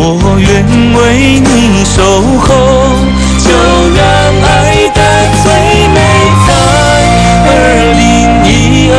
我愿为你守候，就让爱的最美在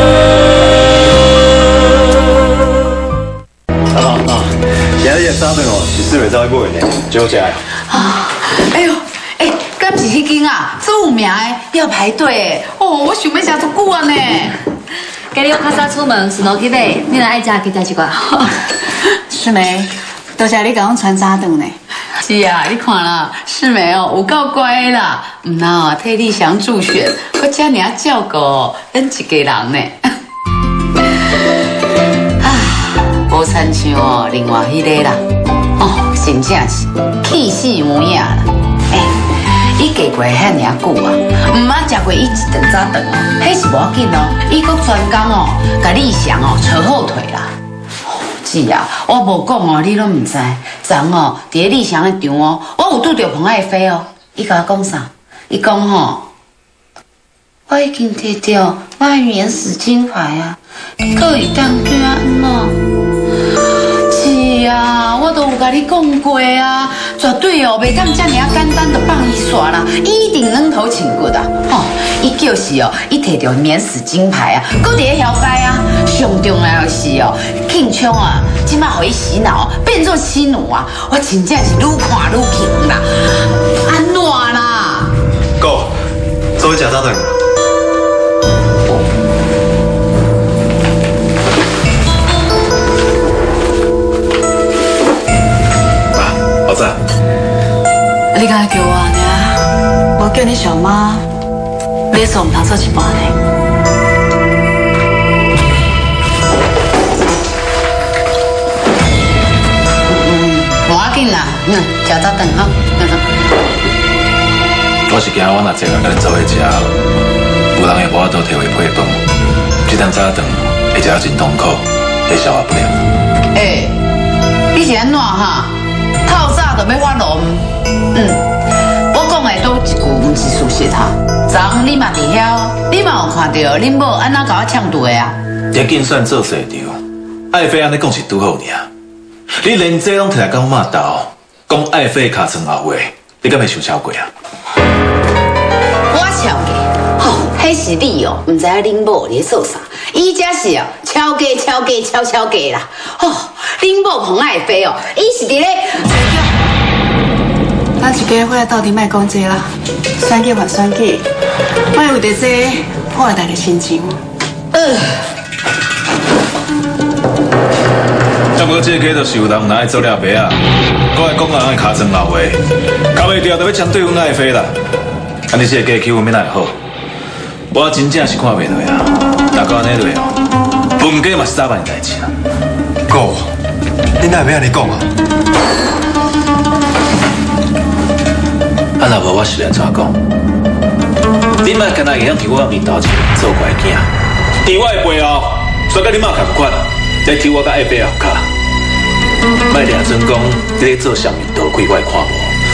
2022。 今日早顿哦，是四月走去买的，最好食的。 啊，哎呦，敢是迄间啊，最有名的要排队的哦，我想要食足久啊呢。 今日我较早出门，顺路去买，你若爱食，去食一罐。 世梅，多谢你甲阮传早顿呢。是啊，你看啦，世梅哦，有够乖啦，唔那替立翔助选，我遮尔照顾咱一家人呢。啊，无亲像哦，另外迄个啦，哦，真正是气死有影啦。伊嫁过遐尔久啊，唔捌食过伊一顿早顿哦，迄是无要紧哦。伊阁专工哦，甲立翔哦扯后腿啦。是啊，我无讲哦，你拢唔知。昨哦，伫咧立翔的场哦，我有拄着彭爱妃哦。伊甲我讲啥？伊讲吼，我已经摕到我的免死金牌啊，你可以当叫安怎？是啊，我都有甲你讲过啊，绝对哦，袂当遮尔简单就放伊煞啦，一定软头请骨啊！吼，伊就是哦，伊摕到免死金牌啊，搁伫咧遐街啊，上重要的是哦，庆昌啊，即摆互伊洗脑，变做妻奴啊，我真正是愈看愈气啦，安怎啦？ 哥，做去食早顿。好在。 你刚才叫我呢，我叫你小妈，你做唔通做一半呢？无要紧啦，食早顿哈。 我是惊我若坐甲跟你做伙食，有人会无法度摕回配饭，这顿早顿会食真痛苦，会消化不良。 你是安怎哈？透早就要发落，我讲的都一句唔是事实哈。昨昏你嘛伫遐，你嘛有看到恁某安怎甲我呛住的啊？ 你竞选做市长，爱妃安尼讲是拄好尔。你连这拢摕来跟我骂斗，讲爱妃尻川后话，你敢会想超过啊？ 我超过，吼，迄是你哦，唔知影恁某咧做啥，伊才是哦，超价啦，吼，恁某彭爱妃哦，伊是伫咧。咱一家伙到底卖讲这啦，选举还选举，莫为着这破坏大家心情。 差不多这个就是有人拿来做了白啊，搁来讲人的尻川后话，搞袂掉就要针对阮爱妃啦。安尼这个家气氛免来好，我真正是看袂落啊。若搁安尼落哦，分家嘛是早晚的代志啦。 哥，你哪会要安尼讲啊？ 啊，若无我是安怎讲？你莫干那会晓伫我面头前做怪囝，伫我的背后，煞甲你妈同款，来抽我甲爱妃后骹。莫掠准讲你咧做啥物倒鬼，我会看无。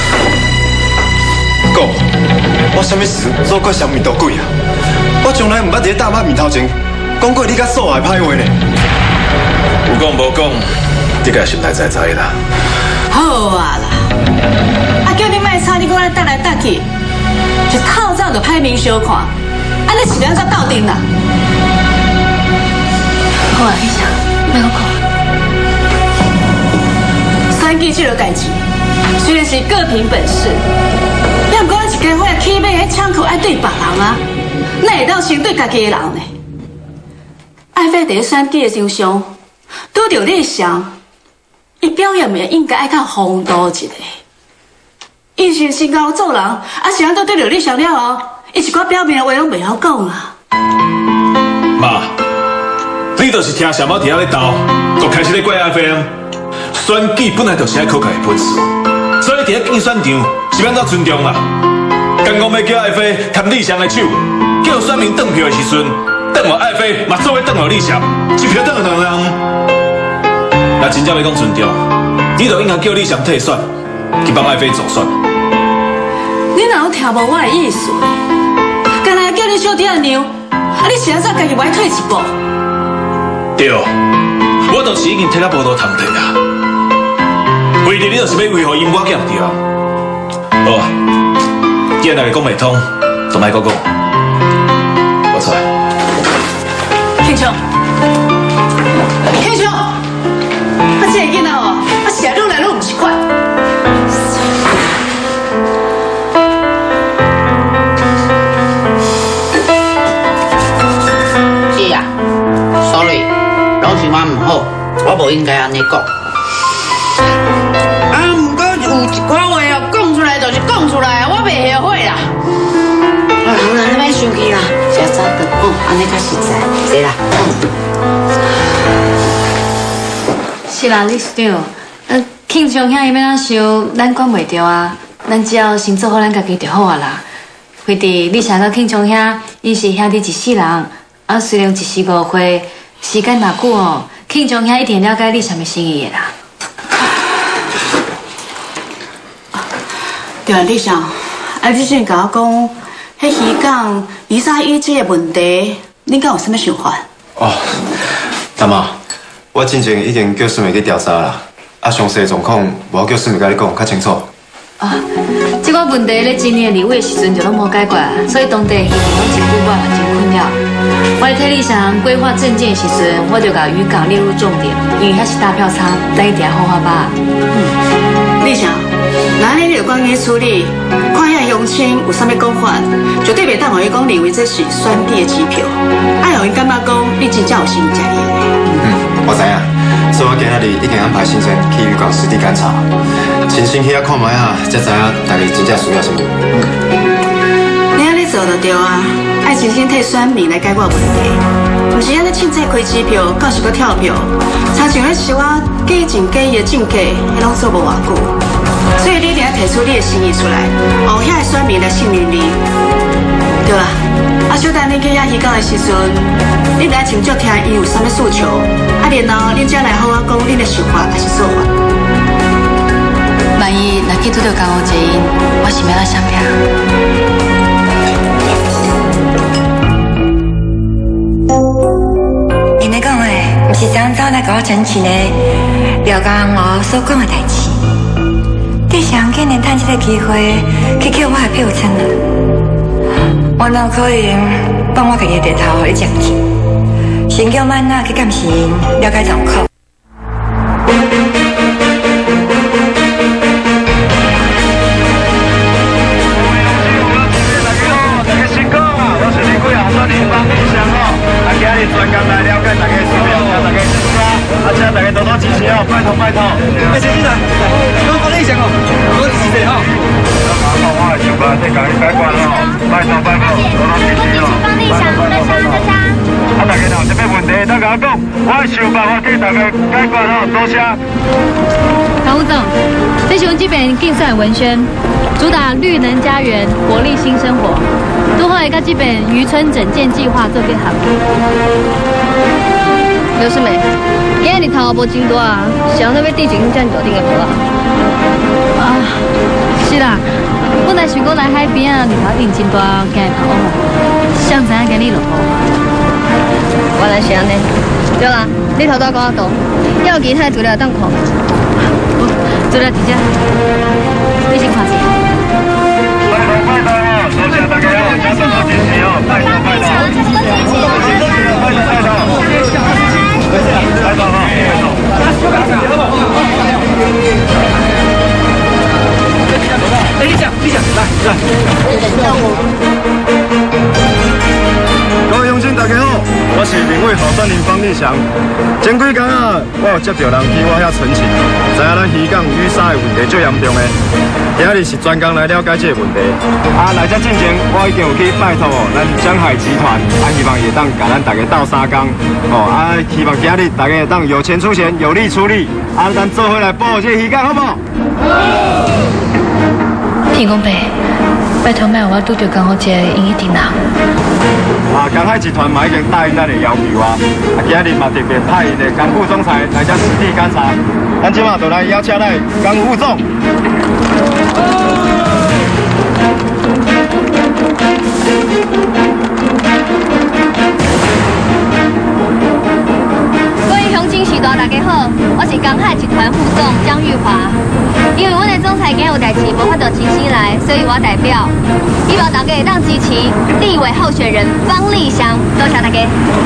哥，我啥物事做过啥物倒鬼啊？我从来唔捌伫大妈面头前讲过你甲素爱歹话呢。 有讲无讲，你家心内知啦。 好啊啦，叫你卖吵，你搁来搭来搭去，一透早就歹面相看，安尼是安怎斗阵啦？ 好啊，立翔，莫我讲。 选举这个代志，虽然是各凭本事，但不过咱一家伙起码喺枪口爱对别人啊，哪会当先对家己的人呢？爱妃伫选举的场上，拄着立翔，伊表现也应该爱较风度一个。伊是身高做人，啊是安怎对着立翔了后，伊一寡表面的话拢袂晓讲啊。 妈，你就是听小猫伫遐咧斗，就开始咧怪爱妃。选举本来就是爱靠家的本事，所以伫咧竞选场是要怎尊重啊？刚讲要叫爱妃牵立翔的手，叫选民转票的时阵，转互爱妃嘛做伙转互立翔，一票转互两人。若真正要讲尊重，你就应该叫立翔退选，去帮爱妃助选。 你哪有听无我的意思？刚才叫你小弟按钮，啊你是安怎家己歪退一步？ 对，我就是已经摕到无路通摕啊。为定你就是要维护因我减对啊。好啊，既然大家讲袂通，就莫讲讲。我出来。 庆昌，庆昌，啊，这个囡仔哦，啊，成日愈来愈唔是款。是啊 ，sorry， 老是我唔好，我无应该安尼讲。啊，唔过有一款话哦，讲出来就是讲出来，我袂后悔啦。好啦，你莫生气啦，食早顿哦，安尼较实在，坐啦。 是啦，理事长，庆祥遐伊要哪想，咱管袂着啊，咱只要先做好咱家己就好啊啦。亏伫你想到庆祥遐，伊是兄弟一世人，啊，虽然一时误会，时间若久哦，庆祥遐一定了解你什么心意的啦。 对啊，李想，啊，你之前甲我讲，迄鱼港鱼沙淤积的问题，你敢有啥物想法？ 哦，大妈，我之前已经叫孙美去调查啦，啊，详细状况无叫孙美甲你讲较清楚。 啊，这个问题咧今年2月的时阵就拢无解决，所以当地渔民拢真不满，真困扰。我咧替李想规划证件的时阵，我就甲渔港列入重点，因为遐是大票仓，等一定好好把。 李想，那你就赶紧处理，看遐乡亲有啥物讲法，绝对袂当互伊讲认为这是选举的支票，爱互伊感觉讲你真正有心食你的。 我知影，所以我今仔日已经安排行程去渔港实地勘察，亲身去遐看卖啊，才知影大家真正需要什么。 你安尼做就对啊，爱真心替选民来解决问题，毋是安尼凊彩开支票，到时搁跳票，参像迄是我假情假意的政客，迄拢做无偌久。所以你一定要提出你的心意出来，互遐的选民来信任你，对吧？啊，小等你去遐渔港的时阵，你来清楚听伊有啥物诉求，啊，然后恁才来好好讲恁的想法还是做法。 万一若去拄到江湖接因，我是要哪想呀？ 因咧讲的，毋是昨早来甲我澄清的，了解我所讲的代志。你想竟然趁这个机会去捡我的票仓了？我哪有可能放我家己的地头互你占去？先叫曼娜去监视因，了解状况。 大家多多支持哦，拜托拜托！谢谢啦，我理想哦，我支持哦。我的想法你家己解决哦，拜托拜托，多多支持哦。啊，大家若有啥物问题，当甲我讲，我会想办法替大家解决哦，多谢。 唐副总，这是我们这边竞赛文宣，主打绿能家园，活力新生活。都会甲这边渔村整建计划做结合。刘世美，今日日头无真大啊，想要地景遮尔大顶的无啊？啊，是啦，本来想讲来海边啊，日头顶真大，惊会头哦。想知影今日落雨。原来是安尼。对啦，你头拄跟我讲，要有其他资料当看。资料直接，你先看先。拜托拜托哦，多谢大家哦，加多多支持哦，拜托拜托。拜托拜托。来吧，哎，你讲，来。各位乡亲大家好，我是民委候选人方立祥。前几天啊，我有接到人去我遐陈情，知影咱渔港淤沙的问题最严重的。今日是专工来了解这个问题。啊，来这进前，我已经有去拜托咱江海集团，啊，希望会当甲咱大家斗相共。哦，啊，希望今日大家会当有钱出钱，有力出力，啊，咱做伙来保护这渔港，好不好？天公伯，拜托莫我拄着刚好这因一定人。 啊，江海集团嘛已经答应咱的要求啊，今日嘛特别派因的江副总裁来这实地勘察，咱即马就来邀请咱江副总。 各位乡亲、许多大家好，我是江海集团副总江玉华。 因为我的总裁今有代志，无法度亲身来，所以我代表希望大家会当支持立委候选人方立祥，多谢大家。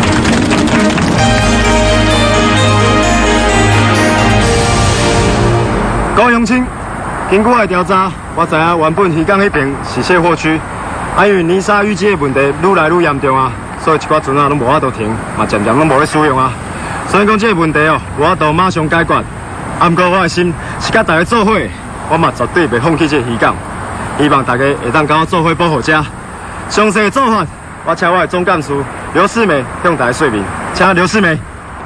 高雄青，经过我的调查，我知影原本鱼港迄边是卸货区，因为泥沙淤积的问题愈来愈严重啊，所以一寡船啊拢无法度停，嘛渐渐拢无咧使用啊。所以讲这个问题哦，无法度马上解决。啊，不过我的心是甲大家做伙，我嘛绝对袂放弃这个鱼港。希望大家会当跟我做伙保护这。详细的做法，我请我的总干事刘世美向大家说明，请刘世美。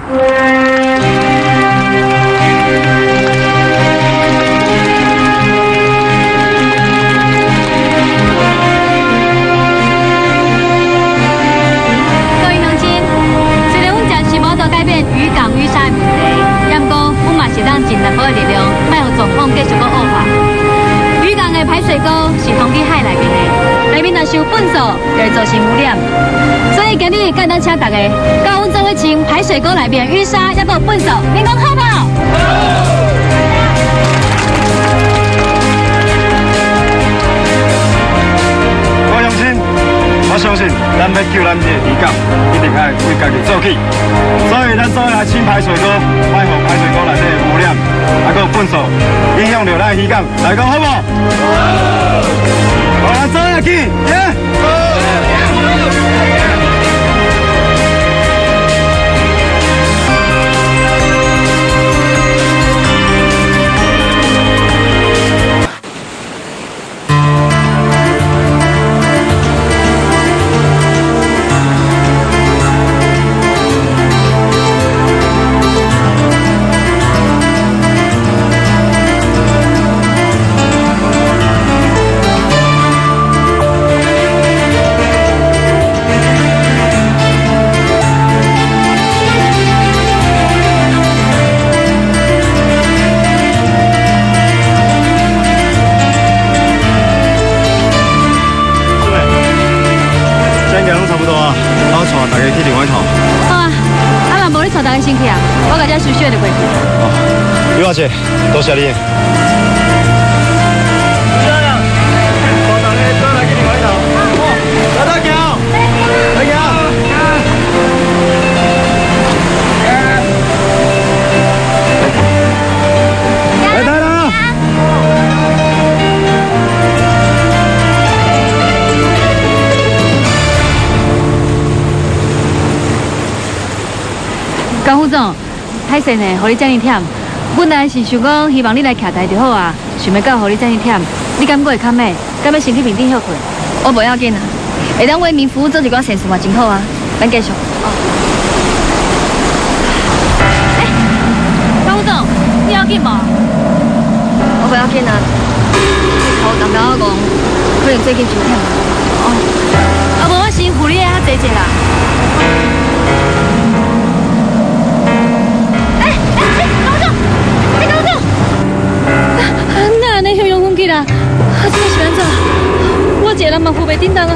各位乡亲，虽然阮暂时无度改变渔港淤沙的问题，但不过阮嘛是当尽淡薄的力量，莫让状况继续搁恶化。渔港的排水沟是通去海内面的，内面若是有粪扫，就会造成污染。所以今日简单请大家，跟阮做伙清排水沟内面的淤沙，也有粪扫，你讲好不好？ 我相信，我相信，咱要救咱这个渔港，一定爱为家己做起。所以咱做来清排水沟，卖互排水沟内底的污染，还有粪扫，影响到咱渔港，大家好不好？好，咱做下去，耶！大家去另外一头。 好啊，啊若无你带大家先去啊，我甲遮水水就过去。 哦，刘小姐，多谢你。 江副总，歹势呢，互你遮尔忝。本来是想讲希望你来徛台就好啊，想要到互你遮尔忝，你敢过会较美？敢要先去面顶休困？我无要紧啊，会当为民服务做一寡善事嘛，真好啊。咱继续。哦。江副总，你要紧无？我不要紧啊。头刚刚我讲，可能最近伤忝。哦。啊，无我先扶你遐坐坐啦。那安尼汹涌起啦，这是安怎？我一个人嘛扶袂顶当啊！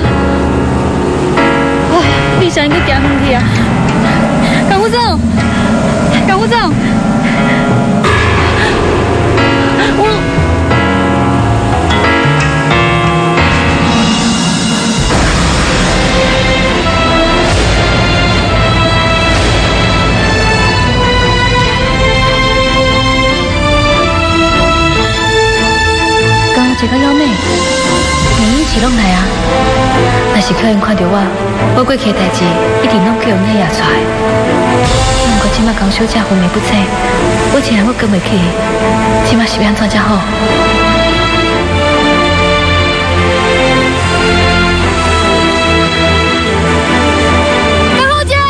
哇，你想应该行远去啊！江副总，江副总，这个妖妹，明明是拢来啊！若是客人看到我过去的代志一定拢叫人来压出来。不过即马江小姐昏迷不醒，我一人我跟袂起，即马是要安怎才好？江小姐，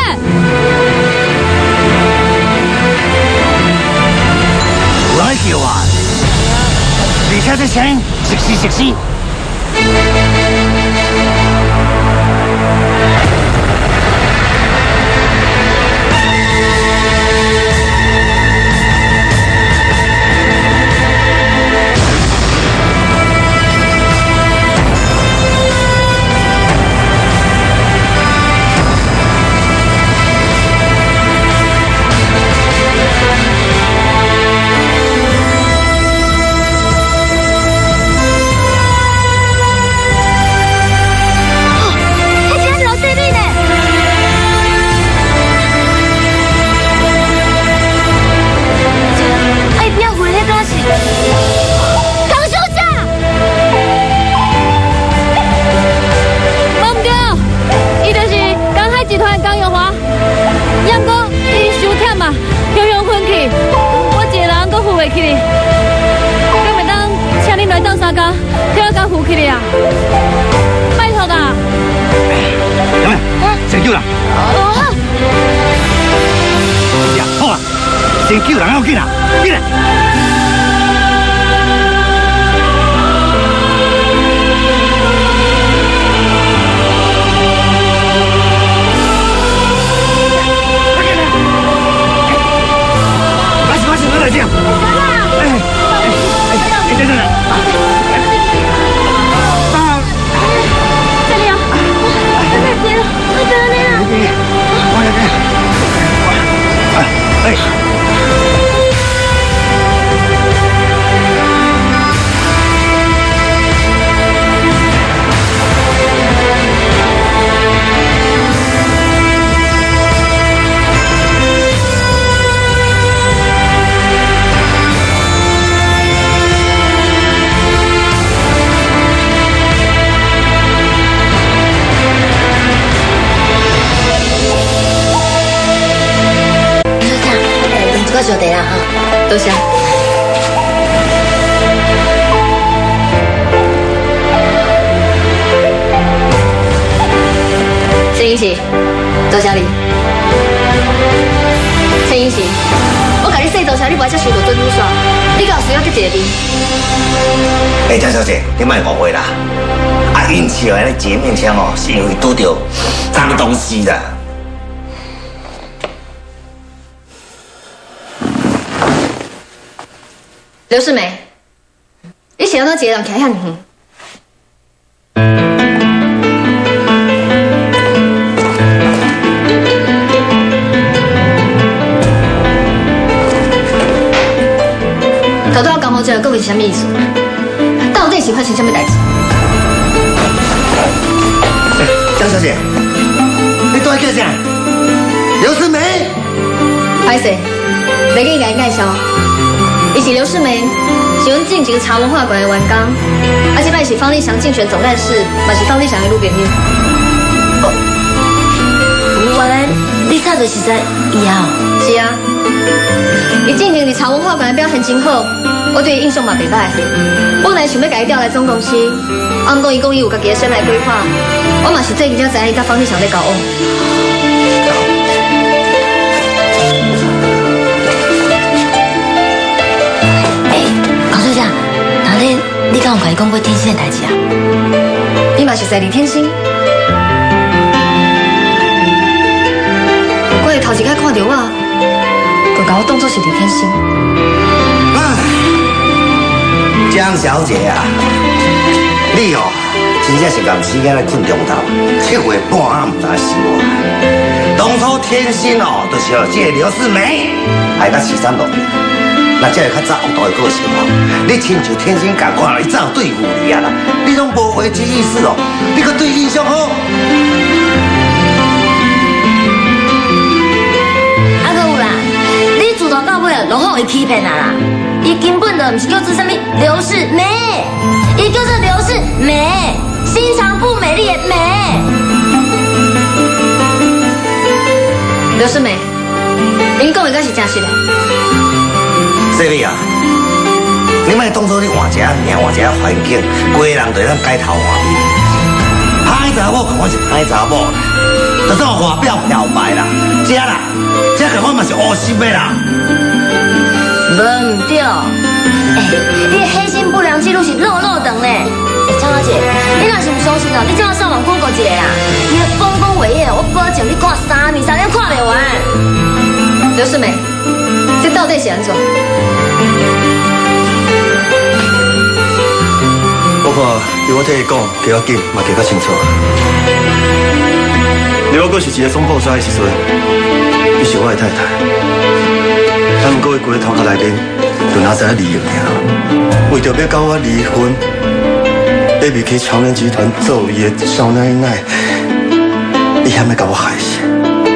来叫啊！而且啲聲食屎。 三工，体力敢扶起来啊！拜托啦！ 杨妹，先救人。呀，好啊，先救人要紧啊，紧来。再见。等等。 这里啊，在这里了，在这里了。 我坐地啦哈，多谢。陈英喜，多谢你。陈英喜，我甲你说多谢，你不爱才想到准女婿，你敢有需要去坐你？ 哎，张小姐，你莫误会啦。啊，运气哦，那姐面枪哦，是因为拄到脏东西啦。 刘世美，你想到一个人徛遐尼远？头拄我讲好这个，各位是啥物意思？到底是发生啥物代志？ 张小姐，你到底叫啥？刘世美。 歹势，袂记甲你介绍。伊是刘世梅，是阮进前茶文化馆的员工，啊，即摆是方立祥竞选总干事，嘛是方立祥的女朋友。 原来你早就是在以后。 是啊，伊进前伫茶文化馆的表现真好，我对伊印象嘛袂歹。本来想要甲伊调来总公司，啊，毋过伊讲伊有家己的生涯规划，我嘛是最近才知影伊甲方立祥在交往。 你敢有甲伊讲过天星的代志啊？ 你嘛是在李天星？我是头一摆看到我，就甲我当作是李天星。 江小姐啊，你哦，真正是把时间来困中头，7月半啊，唔知死我。当初天星哦，就是要这刘世美，害甲死3落去。那这个较早恶毒的个性哦，你亲像天星共款，伊早对付你啊啦，你拢无危机意识哦，你可对印象好。 啊，阁有啦，你自头到尾拢好伊欺骗啊啦，伊根本就唔是叫做什么刘世美，伊叫做刘世美，心肠不美丽的美。 刘世美，您讲的敢是真实的？ 这里啊，你莫当作你换一个命，换一个环境，规个人对咱改头换面。歹查某，同我是歹查某，就算外表漂白啦，这啦，这共我嘛是乌心的啦。 无唔对，你的黑心不良记录是漏长呢。张小姐，你若是唔相信哦，你正好上网 Google 一下啦。你的丰功伟业，我保证你看3年看袂完。 刘世美。这到底是安怎？ 我看由我替你讲，加较紧，嘛加较清楚。如果是一个总部stra的时阵，伊是我的太太，但不过伊规个头壳内面就哪知影利益尔，为着要跟我离婚，要离开乔南集团做伊的少奶奶，伊还要甲我害死。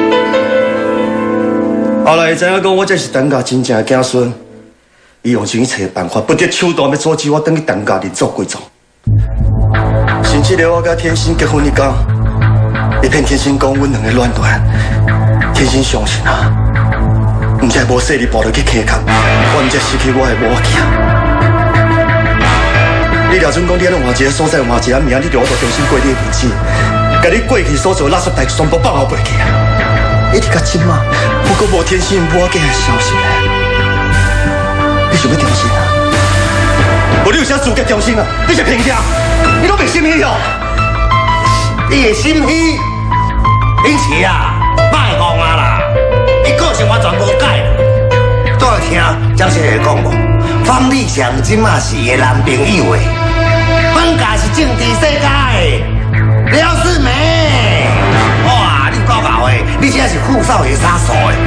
后来知影讲我这是陈家真正的子孙，伊用尽一切办法，不择手段要阻止我回去陈家里做贵族。甚至连我甲天心结婚那天，伊骗天心讲阮两个乱伦，天心相信啊，唔知无细日抱落去溪坎，我唔知失去我的母亲。你了若准讲你安换一个所在，换一个名，你着我着重新过你的日子，甲你过去所做垃圾代全部放后背去啊！一直到今嘛，我阁无天心母仔的消息咧。你想要重生啊？无你有啥资格重生啊？你是骗者，你拢袂心虚哦！你的心虚，林奇啊，卖戆啊啦！你个性我全无改。再听张小姐讲无？方立祥今嘛是伊的男朋友诶，本家是政治世家诶，廖世梅。哇，你够搞诶！你现在是富少爷杀手诶。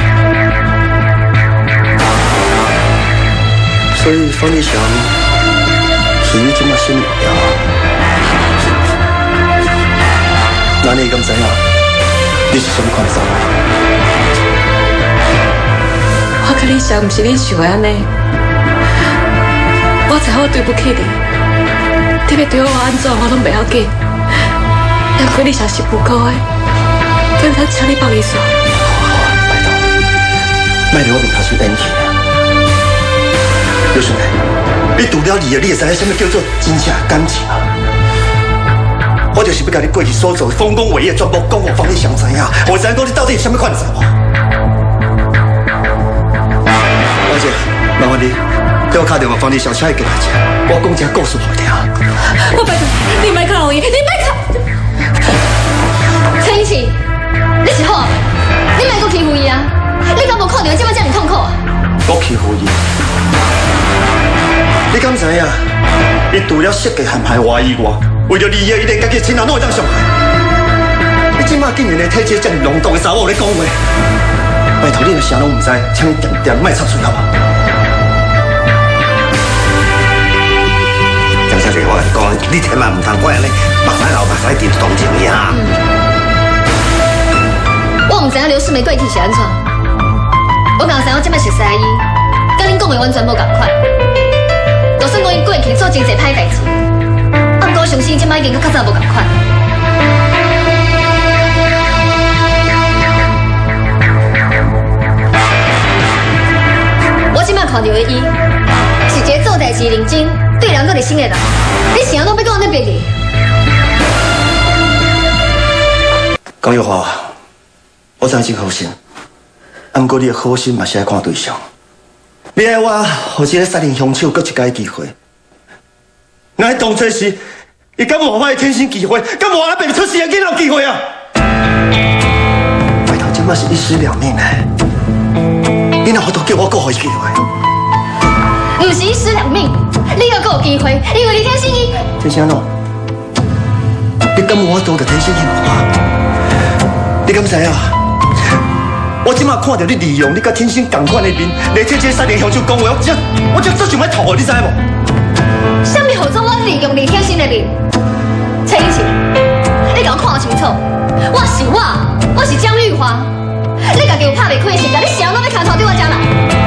所以方立祥是你今嘛心目标啊？那你敢知影你是什么款人？ 我甲你想，不是你想的安尼。我知我对不起你，你要对我安怎我拢袂要紧。但可你想是不够的，敢若请你放伊煞。 拜托，莫伫我面头前演戏啊！刘兄弟，你除了你会知影什么叫做真正感情啊？我就是要甲你过去所做丰功伟业全部讲互方立祥知影，我知影讲你到底是什么款查某。小姐，麻烦你对我打电话，方立祥请伊过来者，我讲一个故事互伊听。 我拜托你，莫靠伊，你莫靠。陈英奇，你是好啊？你莫搁欺负伊啊！你敢无看到伊这摆这么痛苦啊？ 我欺负伊？你敢知影？伊除了设计陷害我以外，为了利益，伊连家己亲人拢会当伤害。你即马竟然连体质这么浓重的查某咧讲话，拜托你若啥拢唔知，请你点点莫插嘴好无？张小姐，我跟你讲，你千万唔通怪安尼，目屎流目屎滴同情伊哈。 我唔知影刘世梅过去是安怎，我敢知影我即摆熟悉伊，甲恁讲的完全无共款。就算讲伊过去做真侪歹代志，啊，不过相信即摆已经较早无共款。我即摆看到的伊，是一个做代志认真、对人搁热心的人。你啥拢要讲安尼别去？ 江玉华，我知影真好心，啊，不过你的好心嘛是爱看对象。你爱我，互这个杀人凶手搁一届机会。那当初时，伊敢无我的天生机会，敢无阿爸出世的囡仔机会啊？拜托，这嘛是一尸两命嘞！你若都叫我搁互伊机会？ 不是一尸两命，你要搁有机会，因为你天生伊。 天生喏，你敢无我都着天生伊无？你敢知影？我即马看到你利用你甲天生同款的面，来替这个杀人凶手讲话，我真想要吐，你知无？ 什么号称我利用你天生的面？陈英晴，你甲我看清楚，我是江玉华，你家己有拍袂开的时间，你啥拢要牵头对我遮来？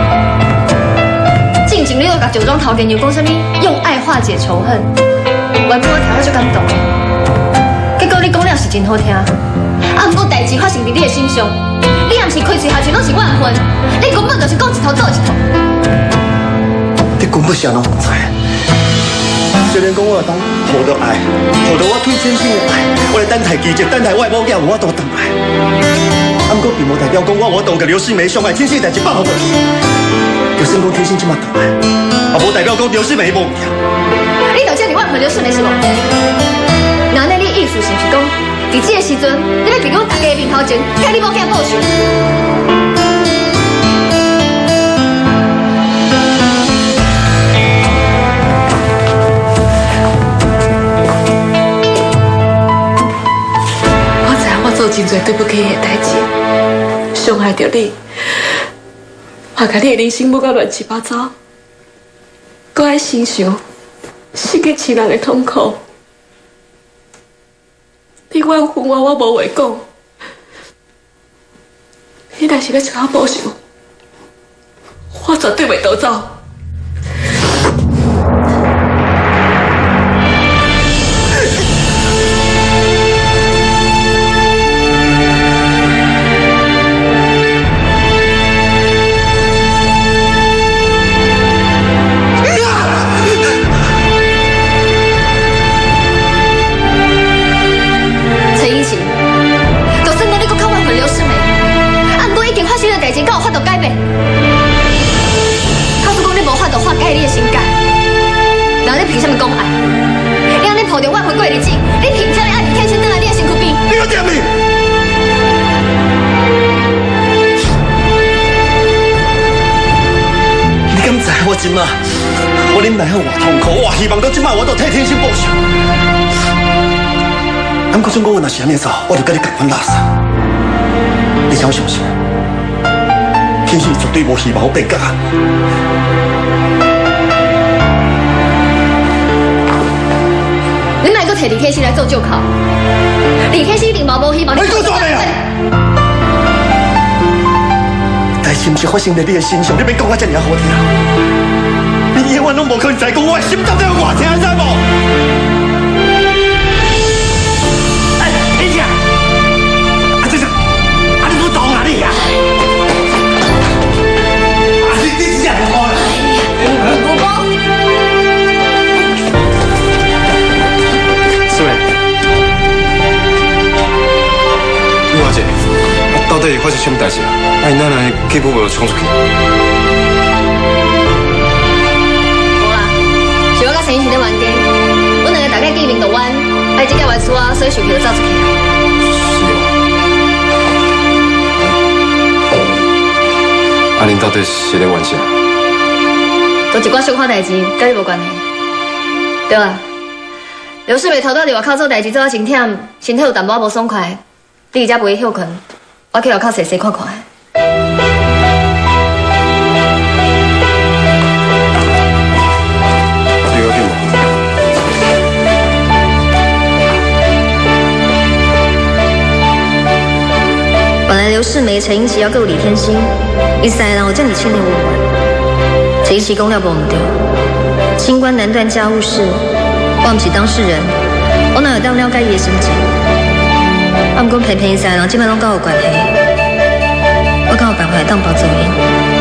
进前你又甲酒庄头家又讲什么用爱化解仇恨，原本我听了就感动的，结果你讲了是真好听，啊，不过代志发生伫你的身上。你也不是开嘴下去拢是怨恨，你根本就是讲一套做一套。 你根本啥拢唔知。虽然讲我当获得爱，获得我最真心的爱，我来等待奇迹，等待我的某囝有我都等来。啊，不过并无代表讲我当个刘世梅伤害天生代志放好过去。就算讲天生这么大，也无代表讲刘世梅无命。 你就这么怨恨刘世梅是无？那你意思是不是讲？伫这个时阵，你要伫我大家的面头前，替你某囝报仇。我知影我做真侪对不起你的代志，伤害到你，也甲你的人生舞到乱七八糟，搁爱心想，失去亲人的痛苦。你怨恨我无话讲。你若是要找我报仇，我绝对袂逃走。 然后你凭什么讲爱？你安尼抱着挽回过的日子，你凭啥爱李天星倒来你的身躯边？ 你有点命！你敢知我今嘛？我忍耐好偌痛苦，我希望到今嘛我都替天星报仇。俺哥想讲我若是安尼做，我就跟你同款垃圾。你想我相信？天星绝对无希望我变假。 你莫阁摕李天星来做借口，李天星一定无希望你。 你做啥呀？代志毋是发生在你的身上，你免讲啊遮尔好听。你永远拢无可能知讲我的心到底有偌痛，知无？哎，李姐，这是，你不懂啊你呀？你是这样讲的？ 不讲。 师妹，陆小姐，到底发生什么代志啊？哎，奶奶气不无冲出去？ 无啦，是我甲陈奕迅咧冤家，阮两个大概见面就冤，哎，这件冤事啊，所以受气就走出去了。 啊，恁到底是咧冤啥？ 都一寡小可代志，甲你无关系。对啊，刘世美头拄伫外口做代志做啊真忝，身体有淡薄仔无爽快，你而家不会休困，我去外口细细看看。本来刘世梅、陈英奇要告李天星，伊三个人有这么亲的无关。陈英奇讲了无唔对，清官难断家务事，我唔是当事人，我哪有当了解伊的心情？啊，不过偏偏伊三个人即摆拢跟我有关系，我敢有办法来当保证因。